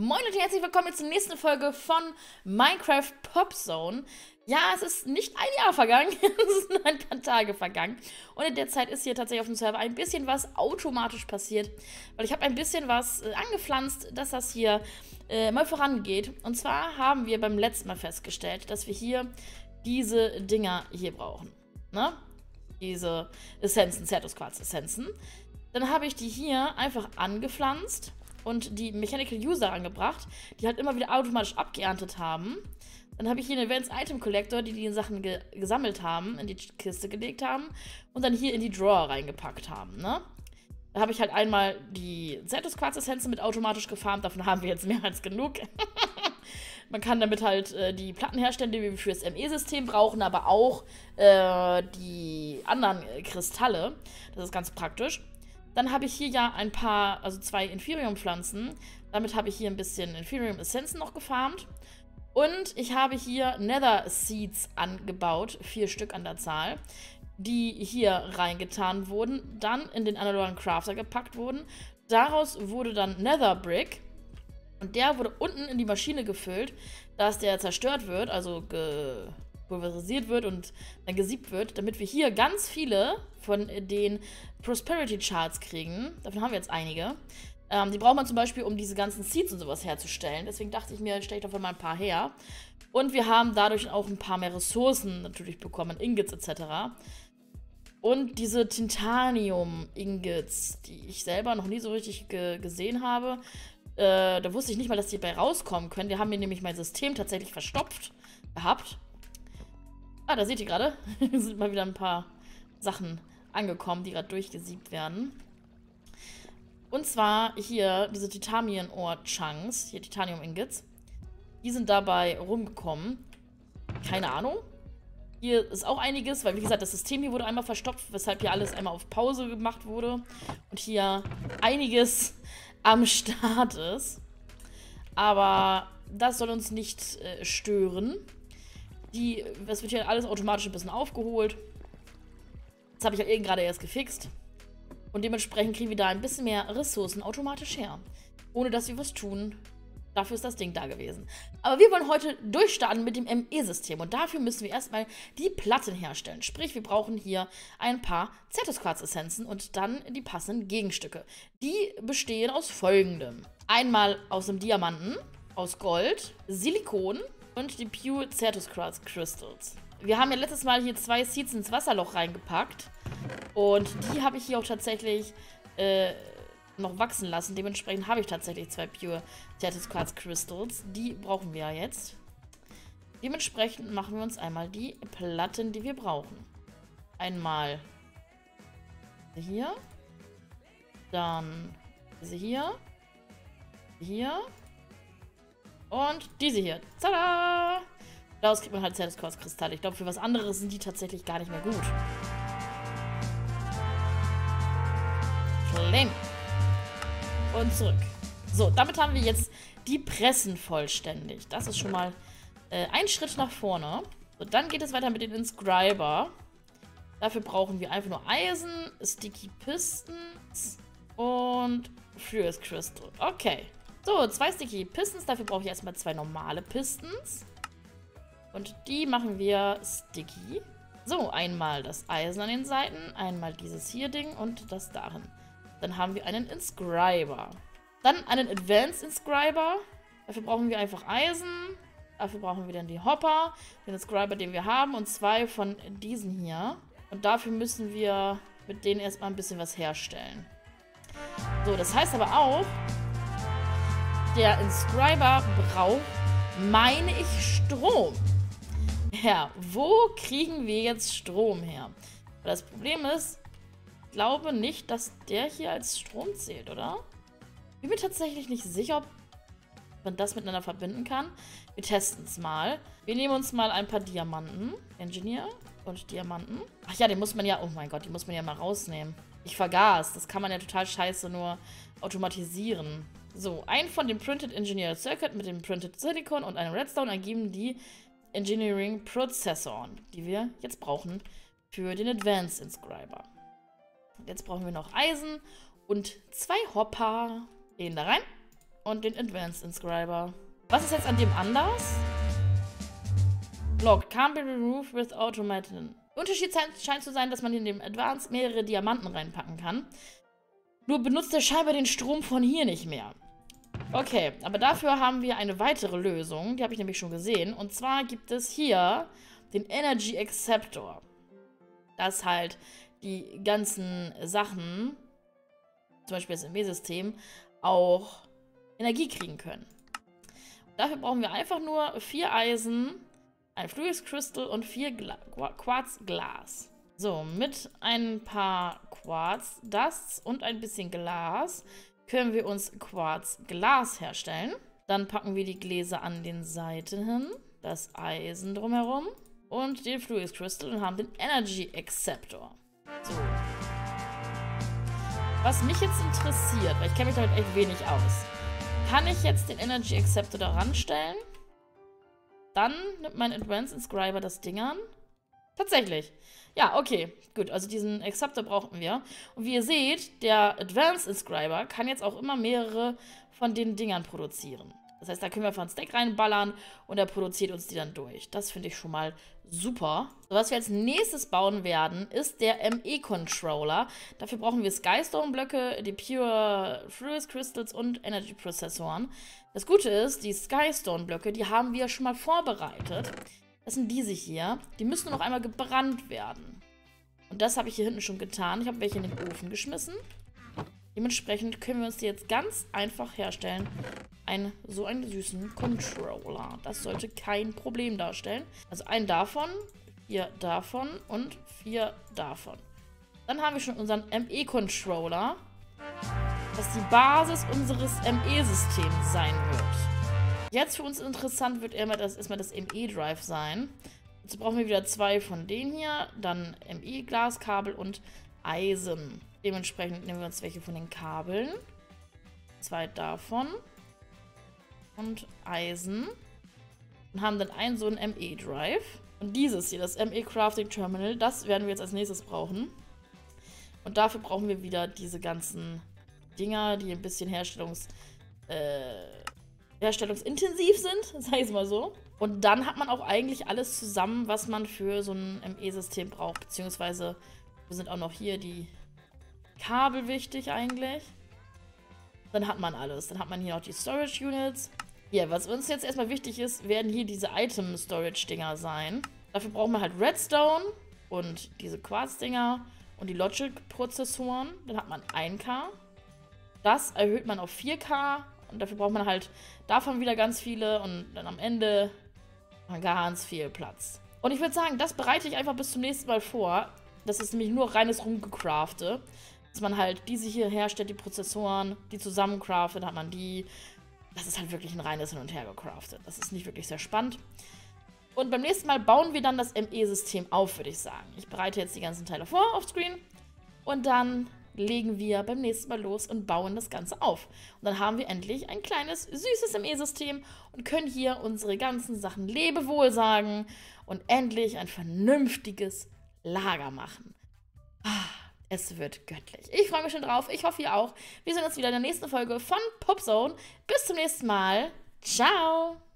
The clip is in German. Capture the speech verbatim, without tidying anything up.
Moin und herzlich willkommen zur nächsten Folge von Minecraft Popzone. Ja, es ist nicht ein Jahr vergangen, es sind nur ein paar Tage vergangen. Und in der Zeit ist hier tatsächlich auf dem Server ein bisschen was automatisch passiert. Weil ich habe ein bisschen was äh, angepflanzt, dass das hier äh, mal vorangeht. Und zwar haben wir beim letzten Mal festgestellt, dass wir hier diese Dinger hier brauchen. Ne? Diese Essenzen, Certus-Quarz-Essenzen. Dann habe ich die hier einfach angepflanzt und die Mechanical User angebracht, die halt immer wieder automatisch abgeerntet haben. Dann habe ich hier einen Advanced Item Collector, die die Sachen ge gesammelt haben, in die Kiste gelegt haben und dann hier in die Drawer reingepackt haben, ne? Da habe ich halt einmal die Certus-Quarz-Essenzen mit automatisch gefarmt, davon haben wir jetzt mehr als genug. Man kann damit halt äh, die Platten herstellen, die wir für das M E-System brauchen, aber auch äh, die anderen äh, Kristalle. Das ist ganz praktisch. Dann habe ich hier ja ein paar, also zwei Inferium-Pflanzen. Damit habe ich hier ein bisschen Inferium-Essenzen noch gefarmt. Und ich habe hier Nether-Seeds angebaut, vier Stück an der Zahl, die hier reingetan wurden, dann in den analogen Crafter gepackt wurden. Daraus wurde dann Nether-Brick und der wurde unten in die Maschine gefüllt, dass der zerstört wird, also ge pulverisiert wird und dann gesiebt wird, damit wir hier ganz viele von den Prosperity Charts kriegen. Davon haben wir jetzt einige. Ähm, die braucht man zum Beispiel, um diese ganzen Seeds und sowas herzustellen. Deswegen dachte ich mir, stelle ich davon mal ein paar her. Und wir haben dadurch auch ein paar mehr Ressourcen natürlich bekommen, Ingots et cetera. Und diese Titanium-Ingots, die ich selber noch nie so richtig ge gesehen habe, äh, da wusste ich nicht mal, dass die bei rauskommen können. Die haben mir nämlich mein System tatsächlich verstopft gehabt. Ah, da seht ihr gerade, sind mal wieder ein paar Sachen angekommen, die gerade durchgesiebt werden. Und zwar hier diese Titanium-Ore-Chunks, hier Titanium-Ingots. Die sind dabei rumgekommen. Keine Ahnung. Hier ist auch einiges, weil wie gesagt, das System hier wurde einmal verstopft, weshalb hier alles einmal auf Pause gemacht wurde. Und hier einiges am Start ist. Aber das soll uns nicht äh, stören. Die, das wird hier alles automatisch ein bisschen aufgeholt. Das habe ich halt eben gerade erst gefixt. Und dementsprechend kriegen wir da ein bisschen mehr Ressourcen automatisch her. Ohne dass wir was tun. Dafür ist das Ding da gewesen. Aber wir wollen heute durchstarten mit dem M E-System. Und dafür müssen wir erstmal die Platten herstellen. Sprich, wir brauchen hier ein paar Certus-Quarz-Essenzen und dann die passenden Gegenstücke. Die bestehen aus folgendem. Einmal aus dem Diamanten, aus Gold, Silikon und die Pure Certus-Quarz Crystals. Wir haben ja letztes Mal hier zwei Seeds ins Wasserloch reingepackt. Und die habe ich hier auch tatsächlich äh, noch wachsen lassen. Dementsprechend habe ich tatsächlich zwei Pure Certus-Quarz Crystals. Die brauchen wir ja jetzt. Dementsprechend machen wir uns einmal die Platten, die wir brauchen. Einmal diese hier. Dann diese hier. Hier. Und diese hier. Tada! Daraus kriegt man halt Certus-Quarz-Kristalle. Ich glaube, für was anderes sind die tatsächlich gar nicht mehr gut. Claim. Und zurück. So, damit haben wir jetzt die Pressen vollständig. Das ist schon mal äh, ein Schritt nach vorne. So, dann geht es weiter mit den Inscriber. Dafür brauchen wir einfach nur Eisen, Sticky Pistons und Furious Crystal. Okay. So, zwei Sticky Pistons. Dafür brauche ich erstmal zwei normale Pistons. Und die machen wir sticky. So, einmal das Eisen an den Seiten, einmal dieses hier Ding und das darin. Dann haben wir einen Inscriber. Dann einen Advanced Inscriber. Dafür brauchen wir einfach Eisen. Dafür brauchen wir dann die Hopper, den Inscriber, den wir haben und zwei von diesen hier. Und dafür müssen wir mit denen erstmal ein bisschen was herstellen. So, das heißt aber auch, der Inscriber braucht, meine ich, Strom. Ja, wo kriegen wir jetzt Strom her? Weil das Problem ist, ich glaube nicht, dass der hier als Strom zählt, oder? Ich bin mir tatsächlich nicht sicher, ob man das miteinander verbinden kann. Wir testen es mal. Wir nehmen uns mal ein paar Diamanten. Engineer und Diamanten. Ach ja, den muss man ja, oh mein Gott, die muss man ja mal rausnehmen. Ich vergaß, das kann man ja total scheiße nur automatisieren. So, ein von dem Printed Engineer Circuit mit dem Printed Silicon und einem Redstone ergeben die Engineering Prozessoren, die wir jetzt brauchen für den Advanced Inscriber. Jetzt brauchen wir noch Eisen und zwei Hopper. Gehen da rein. und den Advanced Inscriber. Was ist jetzt an dem anders? Locked. Can't be removed with automatic. Unterschied scheint zu sein, dass man in dem Advanced mehrere Diamanten reinpacken kann. Nur benutzt der scheinbar den Strom von hier nicht mehr. Okay, aber dafür haben wir eine weitere Lösung. Die habe ich nämlich schon gesehen. Und zwar gibt es hier den Energy Acceptor. Dass halt die ganzen Sachen, zum Beispiel das M E-System, auch Energie kriegen können. Und dafür brauchen wir einfach nur vier Eisen, ein Fluid Crystal und vier Gla Quarzglas. So, mit ein paar Quarz-Dusts und ein bisschen Glas können wir uns Quarzglas herstellen. Dann packen wir die Gläser an den Seiten hin, das Eisen drumherum und den Fluid Crystal und haben den Energy Acceptor. So. Was mich jetzt interessiert, weil ich kenne mich damit echt wenig aus, kann ich jetzt den Energy Acceptor da ranstellen? Dann nimmt mein Advanced Inscriber das Ding an. Tatsächlich. Ja, okay. Gut, also diesen Acceptor brauchten wir. Und wie ihr seht, der Advanced Inscriber kann jetzt auch immer mehrere von den Dingern produzieren. Das heißt, da können wir einfach ein Stack reinballern und er produziert uns die dann durch. Das finde ich schon mal super. So, was wir als nächstes bauen werden, ist der M E-Controller. Dafür brauchen wir Skystone-Blöcke, die Pure Fluid Crystals und Energy-Prozessoren. Das Gute ist, die Skystone-Blöcke, die haben wir schon mal vorbereitet. Das sind diese hier. Die müssen nur noch einmal gebrannt werden. Und das habe ich hier hinten schon getan. Ich habe welche in den Ofen geschmissen. Dementsprechend können wir uns die jetzt ganz einfach herstellen. Ein, so einen süßen Controller. Das sollte kein Problem darstellen. Also einen davon, vier davon und vier davon. Dann haben wir schon unseren M E-Controller, das die Basis unseres M E-Systems sein wird. Jetzt für uns interessant wird erstmal das, erstmal das M E-Drive sein. Jetzt brauchen wir wieder zwei von denen hier, dann M E-Glaskabel und Eisen. Dementsprechend nehmen wir uns welche von den Kabeln. Zwei davon. Und Eisen. Und haben dann einen so einen M E-Drive. Und dieses hier, das M E-Crafting Terminal, das werden wir jetzt als nächstes brauchen. Und dafür brauchen wir wieder diese ganzen Dinger, die ein bisschen Herstellungs, äh, herstellungsintensiv sind, sag ich es mal so. Und dann hat man auch eigentlich alles zusammen, was man für so ein M E-System braucht. Beziehungsweise, wir sind auch noch hier die Kabel wichtig eigentlich. Dann hat man alles. Dann hat man hier auch die Storage Units. Ja, was uns jetzt erstmal wichtig ist, werden hier diese Item-Storage-Dinger sein. Dafür braucht man halt Redstone und diese Quarz-Dinger und die Logic-Prozessoren. Dann hat man ein K. Das erhöht man auf vier K. Und dafür braucht man halt davon wieder ganz viele. Und dann am Ende ganz viel Platz. Und ich würde sagen, das bereite ich einfach bis zum nächsten Mal vor. Das ist nämlich nur reines Rumgecrafte. Dass man halt diese hier herstellt, die Prozessoren, die zusammen craftet, hat man die. Das ist halt wirklich ein reines Hin- und Her gecraftet. Das ist nicht wirklich sehr spannend. Und beim nächsten Mal bauen wir dann das M E-System auf, würde ich sagen. Ich bereite jetzt die ganzen Teile vor auf Screen. Und dann legen wir beim nächsten Mal los und bauen das Ganze auf. Und dann haben wir endlich ein kleines, süßes M E-System und können hier unsere ganzen Sachen Lebewohl sagen und endlich ein vernünftiges Lager machen. Es wird göttlich. Ich freue mich schon drauf. Ich hoffe, ihr auch. Wir sehen uns wieder in der nächsten Folge von Popzone. Bis zum nächsten Mal. Ciao!